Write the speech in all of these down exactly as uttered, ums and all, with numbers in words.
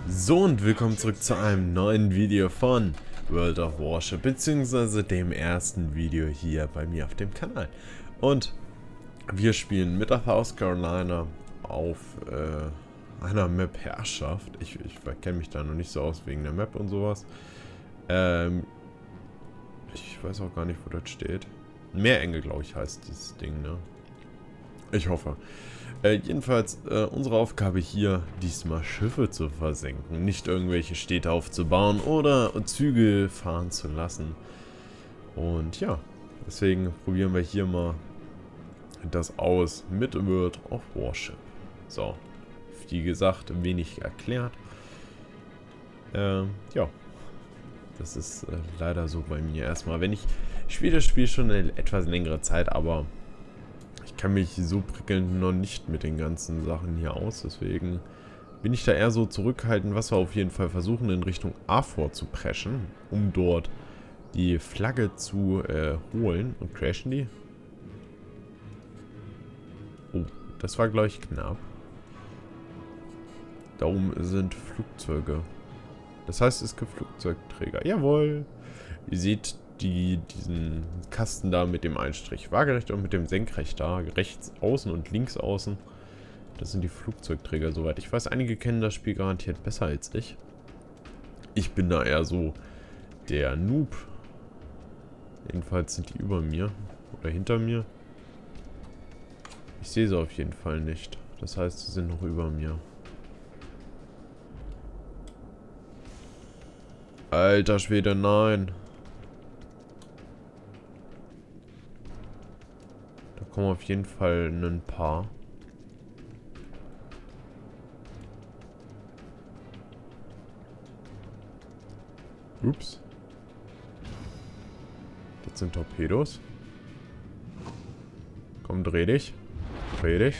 So, und willkommen zurück zu einem neuen Video von World of Warship, beziehungsweise dem ersten Video hier bei mir auf dem Kanal. Und wir spielen mit der South Carolina auf äh, einer Map Herrschaft. Ich, ich kenne mich da noch nicht so aus wegen der Map und sowas. Ähm, ich weiß auch gar nicht, wo das steht. Meerenge, glaube ich, heißt dieses Ding, ne? Ich hoffe. Äh, jedenfalls, äh, unsere Aufgabe hier, diesmal Schiffe zu versenken. Nicht irgendwelche Städte aufzubauen oder Züge fahren zu lassen. Und ja, deswegen probieren wir hier mal das aus mit World of Warship. So, wie gesagt, wenig erklärt. Ähm, ja. Das ist äh, leider so bei mir erstmal. Wenn ich, ich spiele das Spiel schon eine etwas längere Zeit, aber ich kann mich so prickelnd noch nicht mit den ganzen Sachen hier aus. Deswegen bin ich da eher so zurückhaltend, was wir auf jeden Fall versuchen, in Richtung Afor zu preschen, um dort die Flagge zu äh, holen. Und crashen die? Oh, das war gleich knapp. Da oben sind Flugzeuge. Das heißt, es gibt Flugzeugträger. Jawohl. Ihr seht die, diesen Kasten da mit dem Einstrich waagerecht und mit dem senkrecht da. Rechts außen und links außen. Das sind die Flugzeugträger, soweit ich weiß. Einige kennen das Spiel garantiert besser als ich. Ich bin da eher so der Noob. Jedenfalls sind die über mir. Oder hinter mir. Ich sehe sie auf jeden Fall nicht. Das heißt, sie sind noch über mir. Alter Schwede, nein. Da kommen auf jeden Fall ein paar. Ups. Das sind Torpedos. Komm, dreh dich. Dreh dich.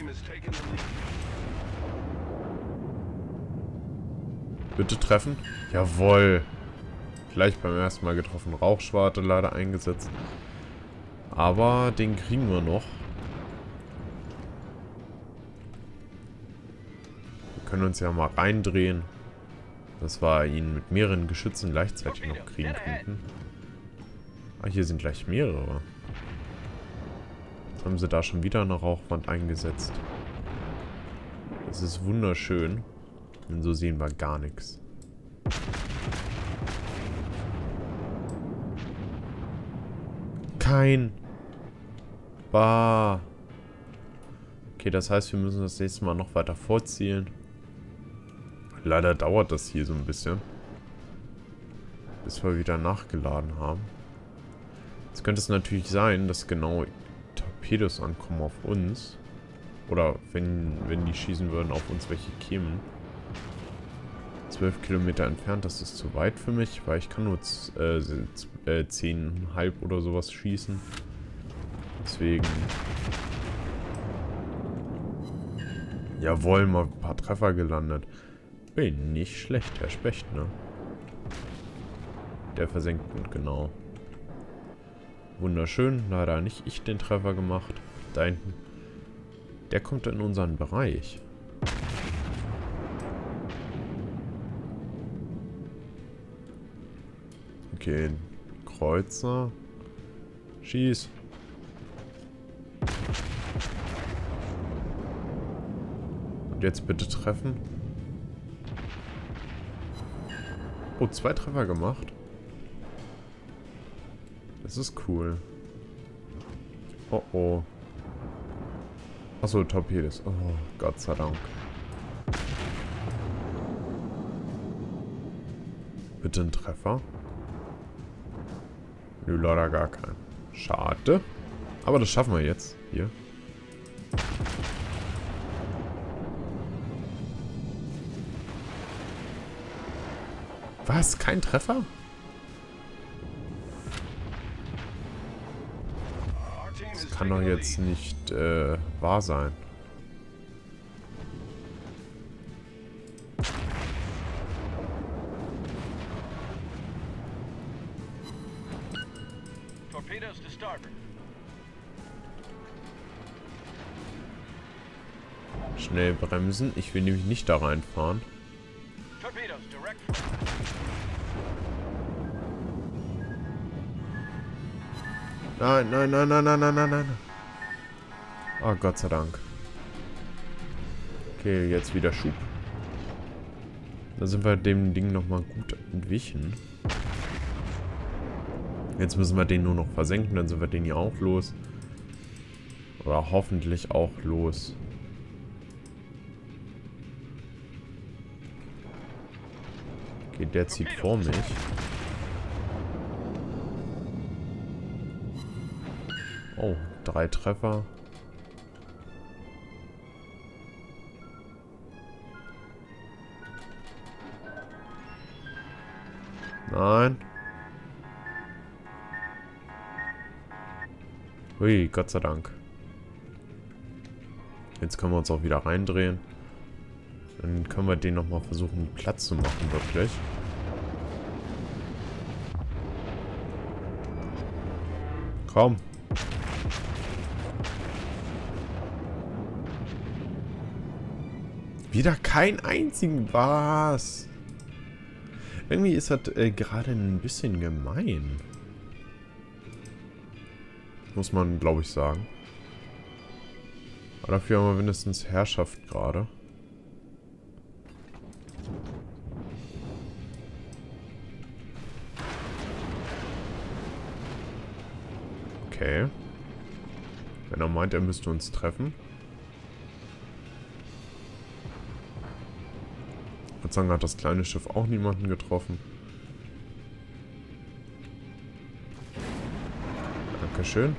Bitte treffen. Jawohl. Gleich beim ersten Mal getroffen. Rauchschwarte leider eingesetzt. Aber den kriegen wir noch. Wir können uns ja mal reindrehen, dass wir ihn mit mehreren Geschützen gleichzeitig noch kriegen könnten. Ah, hier sind gleich mehrere. Jetzt haben sie da schon wieder eine Rauchwand eingesetzt. Das ist wunderschön. Und so sehen wir gar nichts. Kein. Bah. Okay, das heißt, wir müssen das nächste Mal noch weiter vorzielen. Leider dauert das hier so ein bisschen. Bis wir wieder nachgeladen haben. Jetzt könnte es natürlich sein, dass genau Torpedos ankommen auf uns. Oder wenn, wenn die schießen würden, auf uns welche kämen. zwölf Kilometer entfernt, das ist zu weit für mich, weil ich kann nur äh, äh, zehn Komma fünf oder sowas schießen. Deswegen. Jawohl, mal ein paar Treffer gelandet. Bin nicht schlecht, Herr Specht, ne? Der versenkt gut, genau. Wunderschön, leider nicht ich den Treffer gemacht. Da hinten. Der kommt in unseren Bereich. Okay, Kreuzer. Schieß. Und jetzt bitte treffen. Oh, zwei Treffer gemacht. Das ist cool. Oh oh. Achso, Torpedos. Oh, Gott sei Dank. Bitte ein Treffer. Nö, leider gar keinen. Schade. Aber das schaffen wir jetzt. Hier. Was? Kein Treffer? Das kann doch jetzt nicht äh, wahr sein. Schnell bremsen. Ich will nämlich nicht da reinfahren. Nein, nein, nein, nein, nein, nein, nein, nein. Oh, Gott sei Dank. Okay, jetzt wieder Schub. Da sind wir dem Ding nochmal gut entwichen. Jetzt müssen wir den nur noch versenken, dann sind wir den hier auch los. Oder hoffentlich auch los. Okay, der zieht vor mich. Oh, drei Treffer. Nein. Hui, Gott sei Dank. Jetzt können wir uns auch wieder reindrehen. Dann können wir den nochmal versuchen, Platz zu machen, wirklich. Komm. Wieder kein einzigen. Was? Irgendwie ist das äh, gerade ein bisschen gemein. Muss man, glaube ich, sagen. Aber dafür haben wir mindestens Herrschaft gerade. Okay. Wenn er meint, er müsste uns treffen. Ich würde sagen, hat das kleine Schiff auch niemanden getroffen. Dankeschön.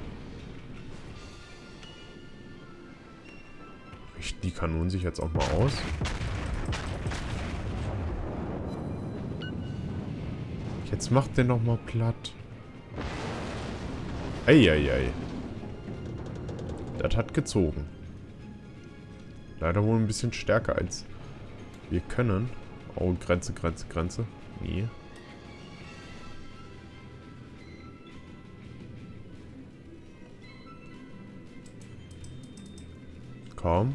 Richten die Kanonen sich jetzt auch mal aus? Jetzt macht den noch mal platt. Eieiei. Das hat gezogen. Leider wohl ein bisschen stärker als wir können. Oh, Grenze, Grenze, Grenze. Nee. Komm.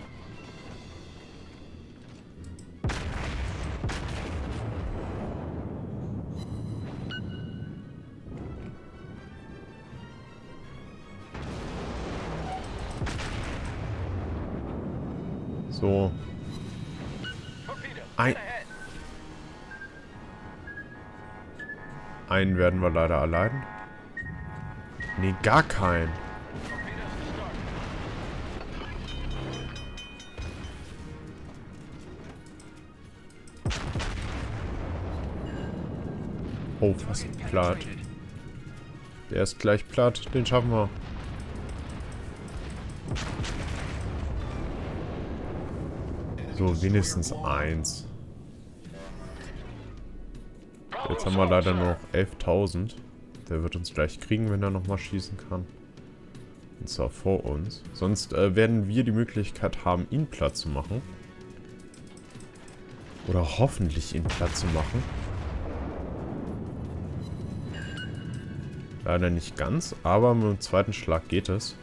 So. Ein Einen werden wir leider erleiden. Nee, gar keinen. Oh, fast platt. Der ist gleich platt. Den schaffen wir. So, wenigstens eins. Jetzt haben wir leider nur noch elftausend. Der wird uns gleich kriegen, wenn er nochmal schießen kann. Und zwar vor uns. Sonst äh, werden wir die Möglichkeit haben, ihn platt zu machen. Oder hoffentlich ihn platt zu machen. Leider nicht ganz, aber mit dem zweiten Schlag geht es.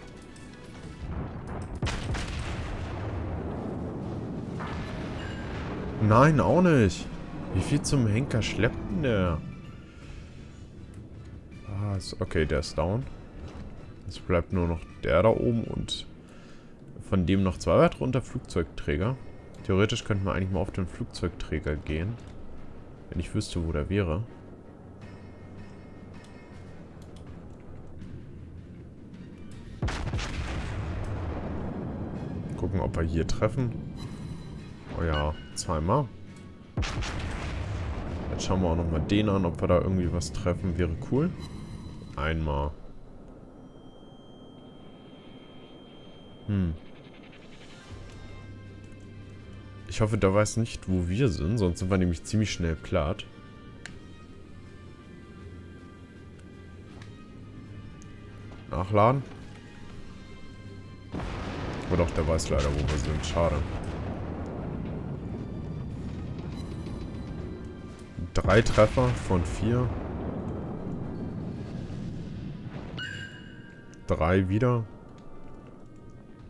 Nein, auch nicht. Wie viel zum Henker schleppt denn der? Ah, ist, okay, der ist down. Es bleibt nur noch der da oben und von dem noch zwei weitere unter Flugzeugträger. Theoretisch könnten wir eigentlich mal auf den Flugzeugträger gehen. Wenn ich wüsste, wo der wäre. Gucken, ob wir hier treffen. Oh ja, zweimal. Jetzt schauen wir auch nochmal den an, ob wir da irgendwie was treffen. Wäre cool. Einmal. Hm. Ich hoffe, der weiß nicht, wo wir sind, sonst sind wir nämlich ziemlich schnell platt. Nachladen. Aber doch, der weiß leider, wo wir sind. Schade. Drei Treffer von vier. Drei wieder.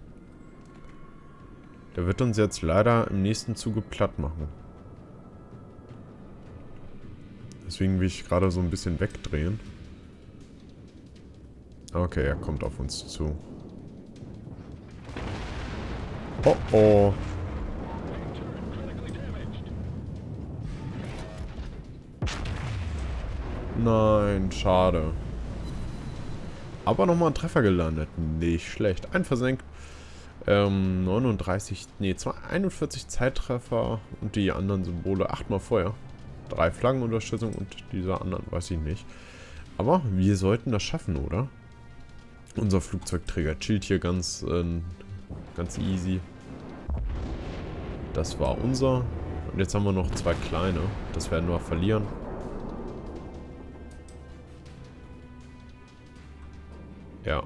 Der wird uns jetzt leider im nächsten Zuge platt machen. Deswegen will ich gerade so ein bisschen wegdrehen. Okay, er kommt auf uns zu. Oh oh. Nein, schade. Aber nochmal ein Treffer gelandet. Nicht schlecht. Ein versenkt. Ähm, neununddreißig, nee, einundvierzig Zeittreffer und die anderen Symbole achtmal Feuer. Drei Flaggenunterstützung und diese anderen weiß ich nicht. Aber wir sollten das schaffen, oder? Unser Flugzeugträger chillt hier ganz, äh, ganz easy. Das war unser. Und jetzt haben wir noch zwei kleine. Das werden wir verlieren. Ja.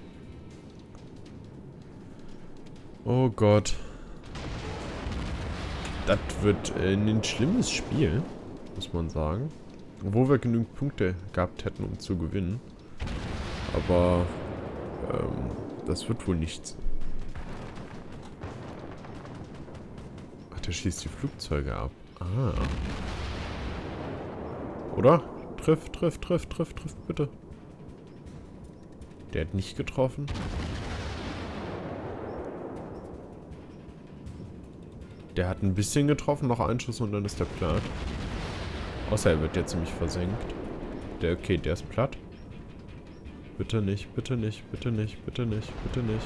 Oh Gott. Das wird äh, ein schlimmes Spiel, muss man sagen. Obwohl wir genügend Punkte gehabt hätten, um zu gewinnen. Aber ähm, das wird wohl nichts. Ach, der schießt die Flugzeuge ab. Ah. Oder? Triff, triff, triff, triff, triff, bitte. Der hat nicht getroffen. Der hat ein bisschen getroffen, noch einen Schuss und dann ist der platt. Außer er wird jetzt ziemlich versenkt. Der, okay, der ist platt. Bitte nicht, bitte nicht, bitte nicht, bitte nicht, bitte nicht.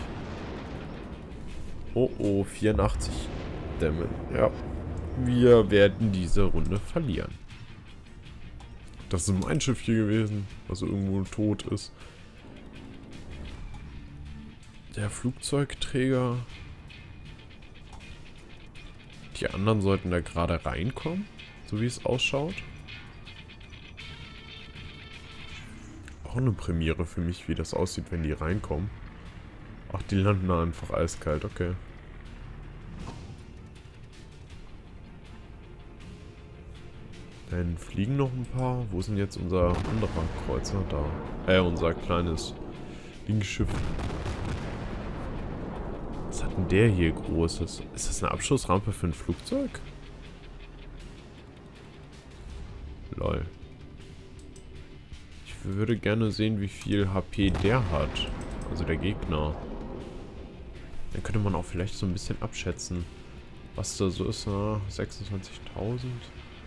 Oh oh, vierundachtzig Damage. Ja. Wir werden diese Runde verlieren. Das ist mein Schiff hier gewesen, was irgendwo tot ist. Der Flugzeugträger. Die anderen sollten da gerade reinkommen, so wie es ausschaut. Auch eine Premiere für mich, wie das aussieht, wenn die reinkommen. Ach, die landen da einfach eiskalt, okay. Dann fliegen noch ein paar. Wo ist denn jetzt unser anderer Kreuzer? Da. Äh, unser kleines Linksschiff. Was hat denn der hier Großes? Ist das eine Abschussrampe für ein Flugzeug? Lol. Ich würde gerne sehen, wie viel H P der hat. Also der Gegner. Dann könnte man auch vielleicht so ein bisschen abschätzen, was da so ist. Na, sechsundzwanzigtausend.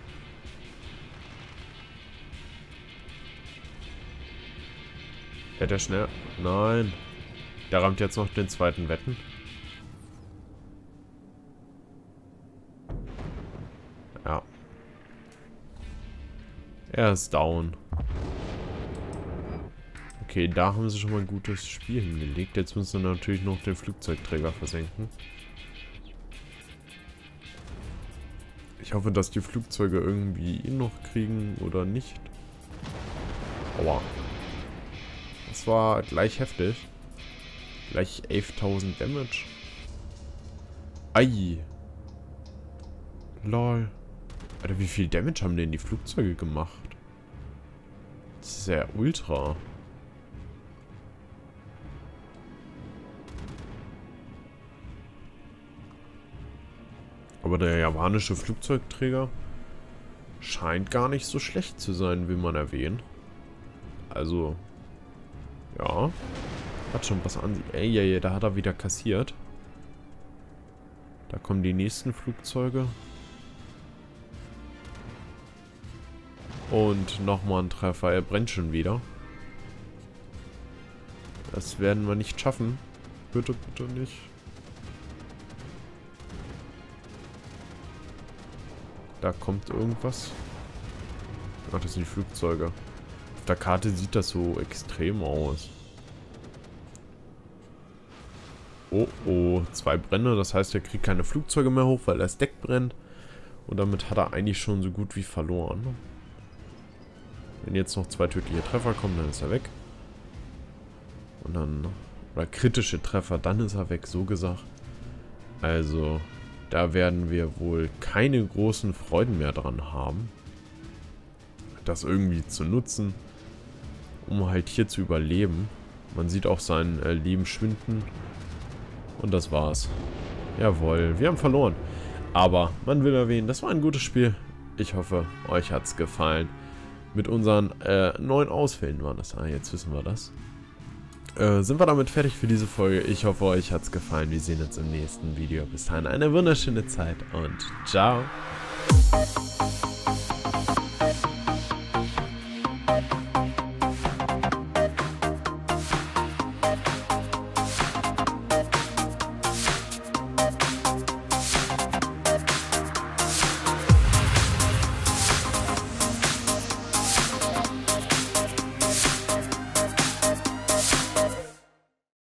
Ja, der schnell... Nein. Der rammt jetzt noch den zweiten Wetten. Ja. Er ist down. Okay, da haben sie schon mal ein gutes Spiel hingelegt. Jetzt müssen wir natürlich noch den Flugzeugträger versenken. Ich hoffe, dass die Flugzeuge irgendwie ihn noch kriegen oder nicht. Aua. Das war gleich heftig. Gleich elftausend Damage. Ei. Lol. Alter, wie viel Damage haben denn die Flugzeuge gemacht? Das ist ja ultra. Aber der japanische Flugzeugträger scheint gar nicht so schlecht zu sein, will man erwähnen. Also, ja. Hat schon was an. Ey, ey, ey, da hat er wieder kassiert. Da kommen die nächsten Flugzeuge. Und nochmal ein Treffer. Er brennt schon wieder. Das werden wir nicht schaffen. Bitte, bitte nicht. Da kommt irgendwas. Ach, das sind die Flugzeuge. Auf der Karte sieht das so extrem aus. Oh, oh. Zwei Brände. Das heißt, er kriegt keine Flugzeuge mehr hoch, weil das Deck brennt. Und damit hat er eigentlich schon so gut wie verloren. Wenn jetzt noch zwei tödliche Treffer kommen, dann ist er weg. Und dann... Oder kritische Treffer, dann ist er weg, so gesagt. Also... Da werden wir wohl keine großen Freuden mehr dran haben, das irgendwie zu nutzen, um halt hier zu überleben. Man sieht auch sein äh, Leben schwinden. Und das war's. Jawohl, wir haben verloren. Aber man will erwähnen, das war ein gutes Spiel. Ich hoffe, euch hat's gefallen. mit unseren äh, neuen Ausfällen waren das. Ah, jetzt wissen wir das. Äh, sind wir damit fertig für diese Folge. Ich hoffe, euch hat es gefallen. Wir sehen uns im nächsten Video. Bis dahin eine wunderschöne Zeit und ciao.